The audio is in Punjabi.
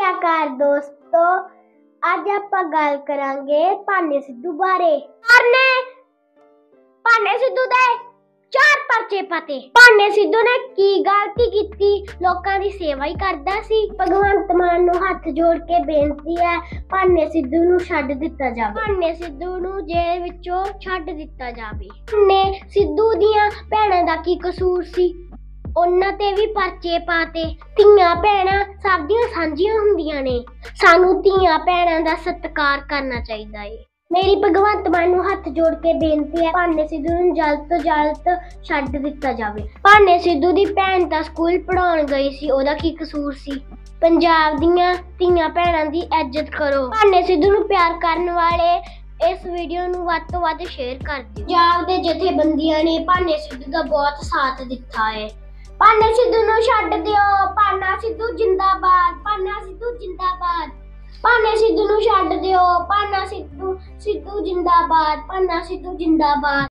ਸਤਿ ਅਕਾਲ ਦੋਸਤੋ, ਅੱਜ ਆਪਾਂ ਗੱਲ ਕਰਾਂਗੇ ਭਾਨੇ ਸਿੱਧੂ ਬਾਰੇ। ਭਾਨੇ ਸਿੱਧੂ ਦੇ 4 ਪਰਚੇ ਪਾਤੇ। ਭਾਨੇ ਸਿੱਧੂ ਨੇ ਕੀ ਗਲਤੀ ਕੀਤੀ? ਲੋਕਾਂ ਦੀ ਸੇਵਾ ਹੀ ਕਰਦਾ ਸੀ। ਭਗਵੰਤ ਮਾਨ ਨੂੰ ਹੱਥ ਜੋੜ ਕੇ ਬੇਨਤੀ ਹੈ, ਭਾਨੇ ਸਿੱਧੂ ਨੂੰ ਛੱਡ ਦਿੱਤਾ ਜਾਵੇ। ਭਾਨੇ ਸਿੱਧੂ ਨੂੰ ਜੇਲ੍ਹ ਵਿੱਚੋਂ ਛੱਡ ਦਿੱਤਾ ਜਾਵੇ। ਭਾਨੇ ਸਿੱਧੂ ਦੀਆਂ ਭੈਣਾਂ ਦਾ ਕੀ ਕਸੂਰ ਸੀ? ਉਹਨਾਂ ਤੇ ਵੀ ਪਰਚੇ ਪਾਤੇ। ਧੀਆਂ ਭੈਣਾਂ ਸਭ ਦੀਆਂ ਸਾਂਝੀਆਂ ਹੁੰਦੀਆਂ ਨੇ। ਸਾਨੂੰ ਧੀਆਂ ਭੈਣਾਂ ਦਾ ਸਤਿਕਾਰ ਕਰਨਾ ਚਾਹੀਦਾ ਏ। ਮੇਰੀ ਭਗਵੰਤ ਮਾਨ ਨੂੰ ਹੱਥ ਜੋੜ ਕੇ ਬੇਨਤੀ ਹੈ, ਭਾਨੇ ਸਿੱਧੂ ਨੂੰ ਜਲਦ ਤੋਂ ਜਲਦ ਛੱਡ ਦਿੱਤਾ ਜਾਵੇ। ਭਾਨੇ ਸਿੱਧੂ ਦੀ ਭੈਣ ਤਾਂ ਸਕੂਲ ਪੜਾਉਣ ਗਈ ਸੀ, ਉਹਦਾ ਕੀ ਕਸੂਰ ਸੀ? ਪੰਜਾਬ ਦੀਆਂ ਧੀਆਂ ਭੈਣਾਂ ਦੀ ਇੱਜ਼ਤ ਕਰੋ। ਭਾਨੇ ਸਿੱਧੂ ਨੂੰ ਪਿਆਰ ਕਰਨ ਵਾਲੇ ਇਸ ਵੀਡੀਓ ਨੂੰ ਵੱਧ ਤੋਂ ਵੱਧ ਸ਼ੇਅਰ ਕਰ ਦਿਓ। ਪੰਜਾਬ ਦੇ ਜਥੇਬੰਦੀਆਂ ਨੇ ਭਾਨੇ ਸਿੱਧੂ ਦਾ ਬਹੁਤ ਸਾਥ ਦਿੱਤਾ ਹੈ। ਭਾਨੇ ਸਿੱਧੂ ਨੂੰ ਛੱਡ ਦਿਓ। ਭਾਨਾ ਸਿੱਧੂ ਜਿੰਦਾਬਾਦ। ਭਾਨਾ ਸਿੱਧੂ ਜਿੰਦਾਬਾਦ। ਭਾਨੇ ਸਿੱਧੂ ਨੂੰ ਛੱਡ ਦਿਓ। ਭਾਨਾ ਸਿੱਧੂ ਜਿੰਦਾਬਾਦ। ਭਾਨਾ ਸਿੱਧੂ ਜਿੰਦਾਬਾਦ।